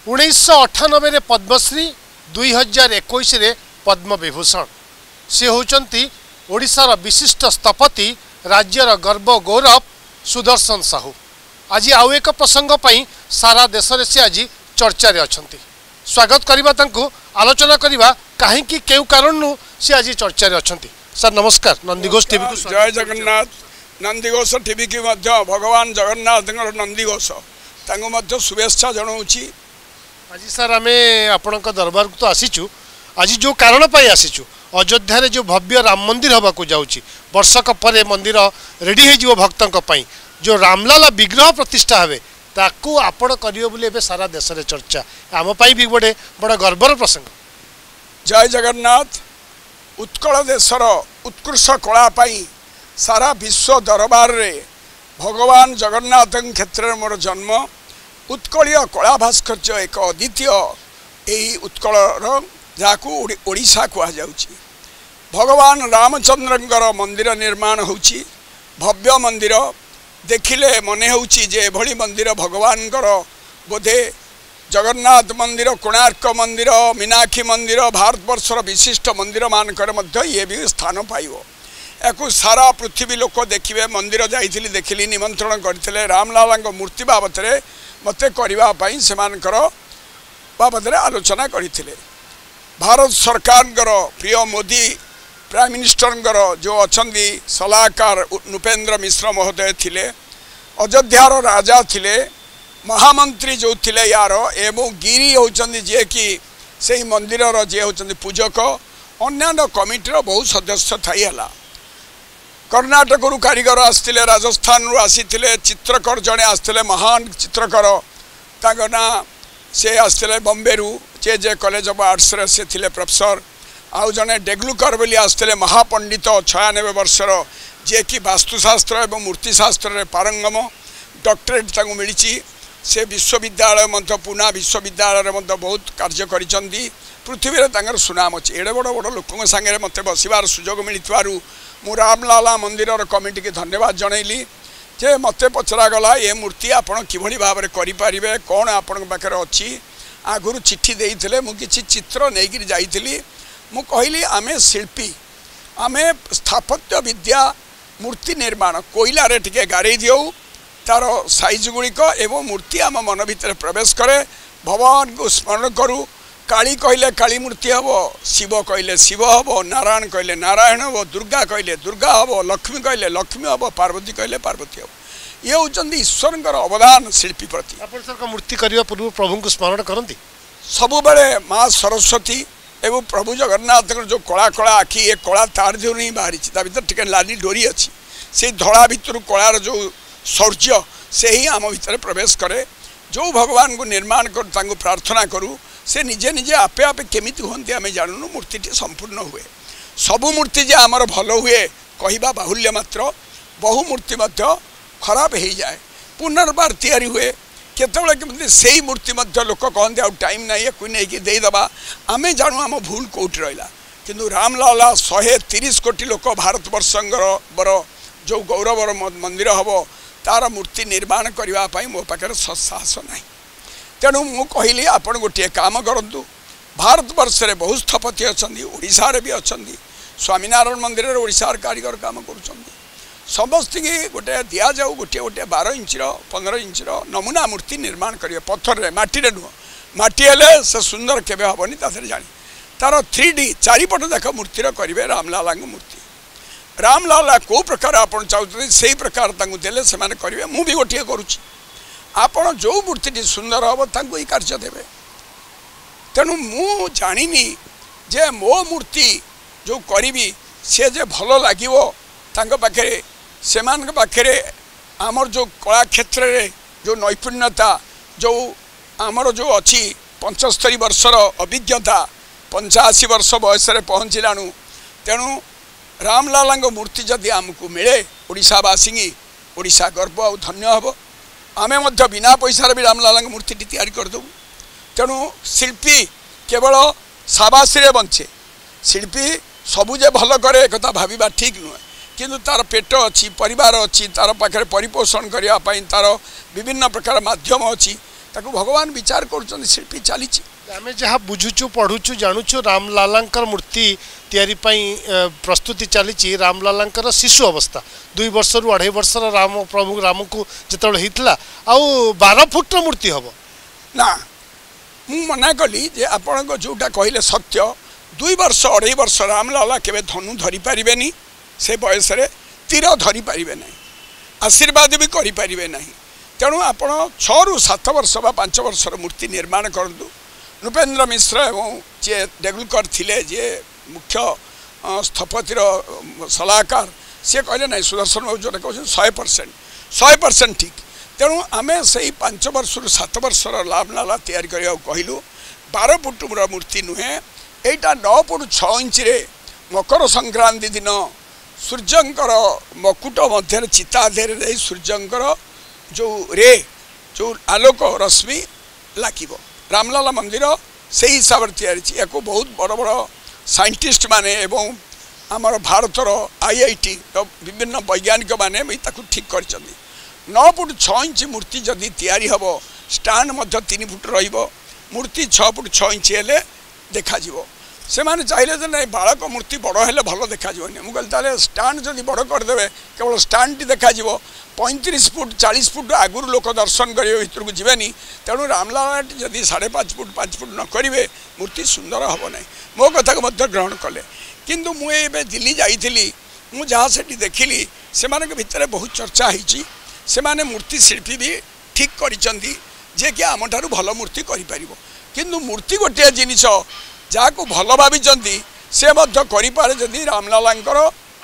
1998 पद्मश्री 2021 पद्म विभूषण से होचंती ओडिशार विशिष्ट स्थपति राज्यर गर्व गौरव सुदर्शन साहू। आज आउ एक प्रसंग पई सारा देश रे से आज चर्चा रे अछंती। स्वागत करिबा तांको आलोचना करिबा काहे कि केउ कारण नु से आज चर्चा रे अछंती। सर नमस्कार। नंदीघोष टीवी को जय जगन्नाथ। नंदीघोष टीवी की मध्य भगवान जगन्नाथ नंदीघोष तांको मध्य शुभेच्छा जणाउछि। आज सर आमे आपनका दरबार को तो आसीचु। आज जो कारण पाई आसीचु अयोध्या रे जो भव्य राम मंदिर हवा को जाउची वर्षक परे मंदिर रेडी हे जीव भक्तंक पई जो रामलाला विग्रह प्रतिष्ठा हवे ताकू आपण करियो बोले एबे सारा देश रे चर्चा आम पई भी बड़े बड़ा गर्वर प्रसंग। जय जगन्नाथ। उत्कल देशर उत्कृष्ट कला पाई सारा विश्व दरबार रे भगवान जगन्नाथ क्षेत्र में मोर जन्म। उत्कलीय कला भास्कर्य एक अद्वितीय यही उत्कलर जहाँ ओडिशा कह जाउची। भगवान रामचंद्रंकर मंदिर निर्माण होउची। भव्य मंदिर देखिले मने होउची जे एभली मंदिर भगवानकर बोधे जगन्नाथ मंदिर, कोणार्क मंदिर, मीनाक्षी मंदिर भारतवर्षर विशिष्ट मंदिर मानकर मध्य ये भी स्थान पाइबो। याकू सारा पृथ्वी लोक देखिए। मंदिर जाइथिली देखिली निमंत्रण करथिले रामलालांक मूर्ति बाबतरे मते करिबा पई सेमानकर बाबतरे आलोचना करथिले। भारत सरकार प्रिय मोदी प्राइम मिनिस्टर जो अछंदी सलाहकार नृपेंद्र मिश्र महोदय थिले, अयोध्यार राजा थिले, महामंत्री जो थिले यार एवं गिरी होचंदी जे कि से मंदिर जे होचंदी पूजक अन्य कमिटीर बहुत सदस्य थाई हला। कर्णाटक रु कारीगर आसथिले, राजस्थान रु आसीथिले, चित्रकर जड़े आसथिले महान चित्रकर तांको ना से आसथिले बॉम्बे रु जे कॉलेज ऑफ आर्ट्स रे से थिले प्रोफेसर। आउ जने डेग्लुकर बोली आसथिले महापंडित 96 वर्षर जे कि वास्तुशास्त्र एवं मूर्तिशास्त्र रे पारंगम डॉक्टरेट तांको मिलिची। से विश्वविद्यालय मध्य पुना विश्वविद्यालय मध्य बहुत कार्य करिसंदी। पृथ्वी रे तांकर सुनाम अछि। एडे बड़ बड़ लोकन संगे मते बसिबार सुजोग मिलितवारु मु रामलाला मंदिर कमिटी के धन्यवाद जनइली जे मते पचरा गला ये मूर्ति आपण किभली भाव रे करि परिबे कोन आपण पाखरे अछि। आगुरु चिट्ठी देइथिले मु किछि चित्र नेगिर जाइथिली। मु कहली आमे शिल्पी, आमे स्थापत्य विद्या मूर्ति निर्माण कोइला रे टिके गारे दियौ तार साइज गुड़िक एवं मूर्ति आम मन भितर प्रवेश करे। भगवान को स्मरण करूँ। काली कहले काली मूर्ति हम, शिव कहले शिव हम, नारायण कहले नारायण हम, दुर्गा कहले दुर्गा हम, लक्ष्मी कहले लक्ष्मी हम, पार्वती कहले पार्वती हम। ये होचंदी ईश्वर अवदान शिल्पी प्रति। मूर्ति करने पूर्व प्रभु को स्मरण करती सबु बेले माँ सरस्वती एवं प्रभु जगन्नाथ जो कला कला आखि ये कला तार जो नहीं बाहरी भर टे लाली डोरी अच्छी से धड़ा भितर कलार जो शौर्य से ही आम भीतर प्रवेश करे। जो भगवान को निर्माण कर तांको प्रार्थना करूँ से निजे निजे आपे आपे केमिति होंती आमे जानूनु मूर्तिटी संपूर्ण हुए। सबु मूर्ति जे आमर भल हुए कहिबा बाहुल्य मात्र। बहु मूर्ति मध्य खराब हो जाए पुनर्बार तैयारी हुए केतबेले केमति सेही मूर्ति मध्य लोक कहते आ टाइम नहीं कोई नहीं कि देदेबा आमे जानू आम भूल कोठी रहिला। किंतु रामलाला 130 कोटी लोक भारतवर्षर बर जो गौरवर मंदिर हम तार मूर्ति निर्माण करने मो पाखे साहस ना। तेणु मु कहली आपण गोटे काम करूँ। भारतवर्ष में बहुत स्थपति अच्छा ओडिशा रे भी अच्छा स्वामीनारायण मंदिर ओडिशार कारीगर काम कर समस्त गोटे दि जाऊ गोटे गोटे 12 इंच 15 इंच नमूना मूर्ति निर्माण करेंगे पत्थर रे माटी रे नुह माटी हेले से सुंदर केबे हेनी तार जानी तार 3D चारिपट देख मूर्तिर करेंगे रामलाला मूर्ति। रामलाला को प्रकार आप चाहते से प्रकार देले से माने करेंगे। मु भी गोटे करुच्ची आपण जो मूर्ति सुंदर हम तांको ही कार्य देवे। तेणु मु जानिनी जे मो मूर्ति जो करी सी जे भल लगे तांको पाखे से पाखे आमर जो कला क्षेत्र रे जो नैपुण्यता जो आमर जो अच्छी 75 वर्षर अभिज्ञता 85 वर्ष बयस पहुँचलाणु। तेणु रामलाला मूर्ति जदि आमको मिले ओडिशावासी ओडिशा गर्व और धन्य हम। आमे मध्य बिना पैसा भी रामलाला मूर्ति तैयारी करदेबू। तेणु शिल्पी केवल साबासी रे बंचे। शिल्पी सबुजे भल करे एक भाविबा ठीक नुहे किंतु तार पेट अच्छी परिवार अच्छी तार पाखे परिपोषण करने तार विभिन्न प्रकार माध्यम अच्छी ताकू भगवान विचार कर शिल्पी चली। आम जहाँ बुझुचु पढ़ुचु जानुचु रामलालांकर मूर्ति तैयारी प्रस्तुति चली। रामलालांकर शिशु अवस्था 2 वर्ष रु 2.5 वर्षर राम प्रभु राम को जिते होता आउ 12 फुट मूर्ति हम ना मु मना कली जे आपण जोटा कहले सत्य 2 वर्ष 2.5 वर्ष रामलाला केवे धनु धरी पारिबेनी से बयस रे तीर धरी पारिबे नहीं आशीर्वाद भी करि पारिबे नहीं। तेणु आपण 6 रु 7 वर्ष बा 5 वर्षर मूर्ति निर्माण करदु। नृपेन्द्र मिश्र एवं जे डेगुलकर थिले जे मुख्य स्थपतिर सलाहकार सी कहले नहीं सुदर्शन बाबू जो कहते 100% ठीक। तेणु आम से 5 वर्ष रु 7 वर्षर रामलाला तैयारी करने कहलु। 12 फुट मूर्ति नुहे एटा 9 फुट 6 इंच रे मकर संक्रांति दिन सूर्यंकर मकुट मध्य चिता देर सूर्यंकर जो रे जो आलोक रश्मि लागिबो रामलाला मंदिर से हिसाब से या बहुत बड़ बड़ साइंटिस्ट माने एवं आमर भारतर IIT विभिन्न वैज्ञानिक माने ठीक कर 9 फुट 6 इंच मूर्ति जदि तैयारी हम स्टैंड 3 फुट रहिबो मूर्ति 6 फुट 6 इंच हेले देखा जीवो से माने चाहिए जे नहीं बालक मूर्ति बड़ हेले भल देखा जीवनी मुझे स्टैंड जदि बड़ करदे केवल स्टैंड टी देखा जीवो 35 फुट 40 फुट आगुरी लोक दर्शन करेंगे भीतर को जीवेनी। तेणु रामलाला जदि 5.5 फुट 5 फुट न करेंगे मूर्ति सुंदर हम ना मो कथा को ग्रहण कले। किंतु मुझे दिल्ली जाइली मु जहाँ से देखिली से भितर बहुत चर्चा होती से मूर्ति शिल्पी भी ठीक करिसेंती जे कि आम ठारू भल मूर्ति करि किंतु मूर्ति गोटे जिनिस जहाँ को भल भावी से करें जदि रामलालांकर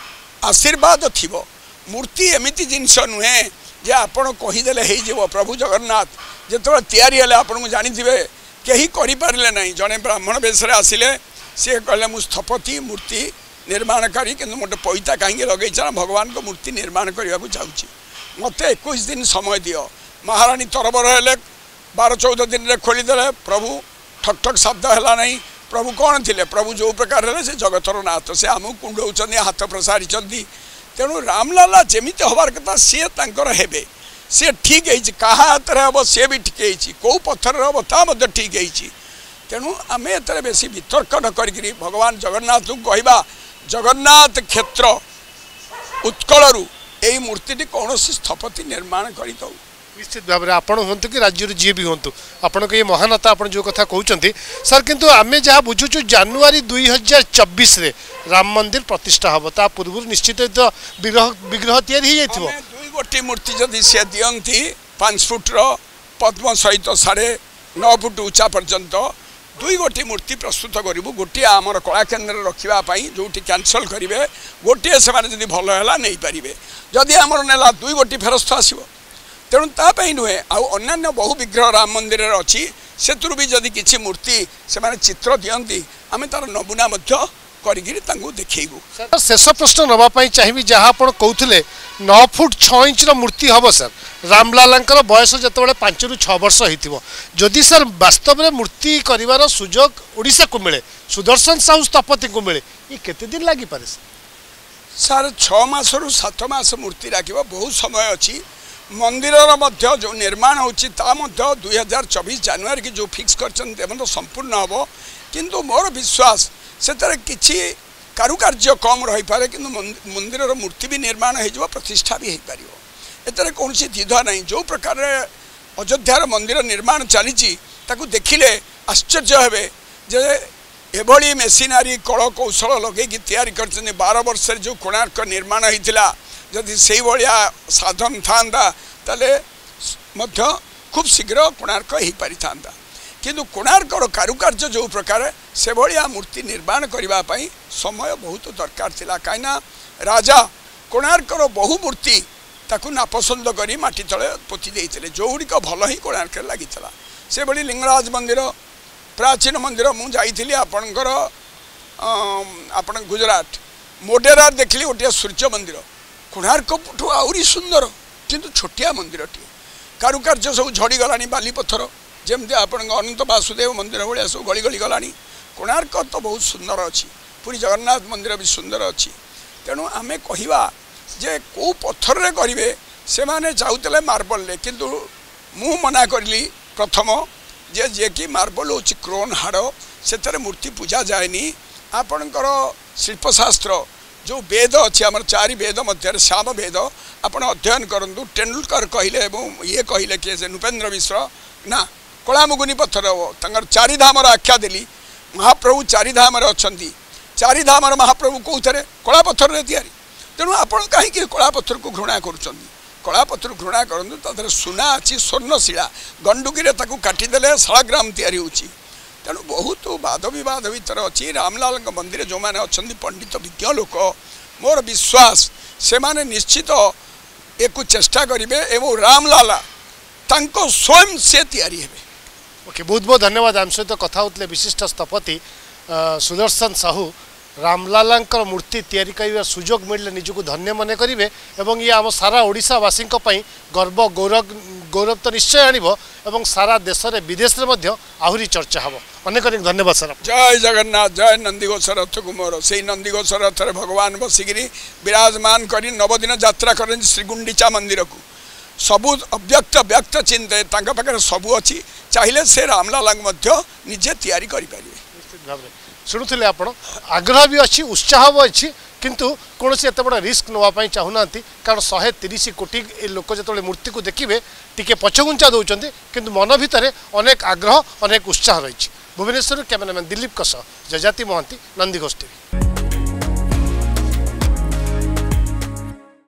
आशीर्वाद थिबो। मूर्ति एमती जिनस नुहे जे आपण कहीदेले हो प्रभु जगन्नाथ जो तैयारी हेले आपन को जानी कहीं करें ना जड़े ब्राह्मण बेश आसिले सी कहले मु स्थपति मूर्ति निर्माणकारी कि मोटे पैसा कहीं लगे भगवान को मूर्ति निर्माण करने को चाहूँगी मत 21 दिन समय दियो। महाराणी तरबर हेले 12-14 दिन में खोलीदे प्रभु ठक ठक शब्द है नहीं प्रभु कौन थे प्रभु जो प्रकार है से जगतर नाथ से आमको कुंडौं हाथ प्रसारी। तेणु रामलाला जमीती हबार कथा सी हे सी ठीक है क्या हाथ में हम सी भी ठीक है कौ पत्थर हम ता ठीक है। तेणु आम एत बेसी वितर्क न करी भगवान जगन्नाथ को कहवा जगन्नाथ क्षेत्र उत्कलू यही मूर्ति कौन स्थपति निर्माण कर निश्चित भाव में आपण हूँ कि राज्य जी भी हूँ आपण ये महानता आप जो कथा कहते सर किंतु आम जहाँ बुझुचु जानुआरी 2024 रे राम मंदिर प्रतिष्ठा हम ता पूर्व निश्चित तो विग्रह तैयारी हो जाइए 2 गोटी मूर्ति जदि सी दियंती 5 फुट पद्म सहित 9.5 फुट उच्चा पर्यंत 2 गोटी मूर्ति प्रस्तुत करूँ गोटे आमर कला केन्द्र रखापी जो कैंसल करेंगे गोटे से भल है नहीं पारे जदि आमर नेला 2 गोटी फेरस्त आसो। तेणु तापाई नुहे अन्य बहु विग्रह राम मंदिर अच्छी से भी जदि किसी मूर्ति से चित्र दियंती आम तार नमूना देखू। शेष प्रश्न नापी चाहिए जहाँ आप कहते 9 फुट 6 इंच मूर्ति हम सर रामलालांकर बयस जो 5 रु 6 वर्ष हो जदि सर वास्तव में मूर्ति कर सुजोग ओडिशा को मिले सुदर्शन साहू स्थपति को मिले ये केते दिन लगी पारे सर 6 मास रु 7 मास मूर्ति रखा बहुत समय अच्छी मंदिर जो निर्माण होता 2024 जनवरी की जो फिक्स कर संपूर्ण हम किंतु मोर विश्वास से किसी कारुकार्य कम रही पारे कि मंदिर मूर्ति भी निर्माण हो प्रतिष्ठा भी हो पार एतर कौन द्विधा नहीं। जो प्रकार अयोध्यार मंदिर निर्माण चली देखिले आश्चर्य हे जे एभली मेसिनारी कल कौशल लगे तैयारी कर 12 वर्ष जो कोणार्क निर्माण होता जदि से भाया साधन था खूब शीघ्र कोणार्क हो पारि था किंतु कोणार्कर कारुकार्य जो प्रकार से भाया मूर्ति निर्माण करने समय बहुत दरकार थिला कहीं राजा कोणार्कर बहु मूर्ति ताकू नापसंद कर माटी तले पोती देते जो गुड़िक भल ही कोणार्क लगी से भाई लिंगराज मंदिर प्राचीन मंदिर मुझे आपणकर आपण गुजरात मोडेरा देखली गोटे सूर्य मंदिर कोणार्क ठू आहरी सुंदर किंतु छोटिया मंदिर टी कारुकार्य सब झड़ीगला बाली पत्थर जमती आप अनंत वासुदेव मंदिर भाया सब गली गली गला कोणार्क तो बहुत सुंदर अच्छी पूरी जगन्नाथ मंदिर भी सुंदर अच्छी। तेणु आम कहवा जे कौ पत्थर रे करेंगे से माने चाहूले मार्बल किंतु मु मना करली प्रथम जे कि मार्बल हूँ क्रोन हाड़ से मूर्ति पूजा जाएनि आपणकर शिल्पशास्त्र जो वेद अच्छी आम 4 वेद मध्य श्याम वेद आपण अध्ययन करूँ तेंदुलकर कहले ये कहले कि नृपेन्द्र मिश्र ना कलामुगुनी पत्थर तंगर 4 धामर आख्या देली महाप्रभु 4 धामर अच्छा 4 धामर महाप्रभु कौथे कला पत्थर तैयारी तेणु आपण कहीं कला पत्थर को घृणा कर कला पत्थर घृणा करूँ तर सुना अच्छी स्वर्णशिला गंडुकी काटिदेले शालाग्राम तैयारी होची तेणु बहुत वाद विवाद भर अच्छी रामलाल मंदिर जो मैंने अच्छा पंडित विज्ञ लोक मोर विश्वास से माने निश्चित एक चेष्टा करेंगे एवं रामलाला तांको स्वयं से तैयारी हेबे। ओके बहुत बहुत धन्यवाद आम सहित कथा होते विशिष्ट स्थपति सुदर्शन साहू रामलालांकर मूर्ति तैयारी कर सुजोग मिले निजको धन्य मन करेंगे और ये आम सारा ओडिशावासी गर्व गौरव गौरव तो निश्चय आण सारा देश में विदेश में आहरी चर्चा हम अनेक अनेक धन्यवाद सर। जय जगन्नाथ जय नंदीघोष रथ कुमार से नंदीघोष रथ भगवान बसिकी विराजमान कर नवदिन यात्रा करें श्रीगुंडीचा मंदिर को सबू अव्यक्त व्यक्त चिंते पाखे सबू अच्छी चाहिए से रामलाला निजे तैयारी करें। शुणुले आप आग्रह भी अच्छी उत्साह भी अच्छी किंतु कौन एत बड़ा रिस्क नापी चाहूना कारण 130 कोटी लोक जो मूर्ति को देखिए टी पछघुंचा दौरान किंतु मन भितर अनेक आग्रह अनेक उत्साह रही। भुवनेश्वर कैमरामैन दिलीप जजाति महांती नंदीघोष टीवी।